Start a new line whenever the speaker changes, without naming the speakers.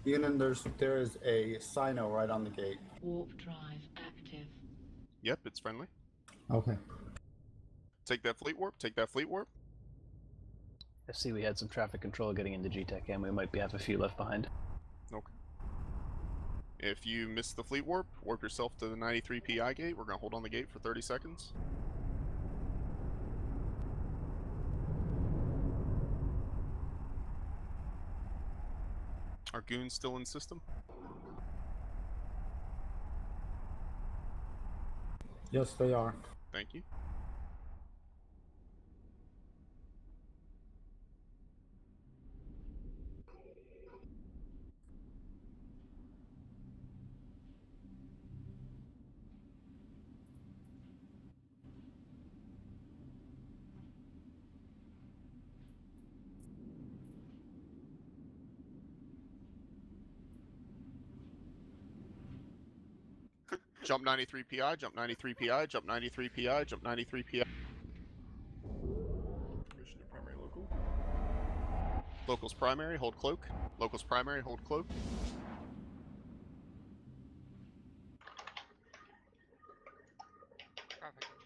Unit, there is a Sino right on the gate.
Warp drive active.
Yep, it's friendly.
Okay.
Take that fleet warp. Take that fleet warp.
I see we had some traffic control getting into GTEC, and we might have a few left behind.
Okay. If you miss the fleet warp, warp yourself to the 93 PI gate. We're going to hold on the gate for 30 seconds. Are goons still in system?
Yes, they are.
Thank you. Jump 93 PI, jump 93 PI, jump 93 PI, jump 93 PI. Permission to primary local. Locals primary, hold cloak. Locals primary, hold cloak.
Traffic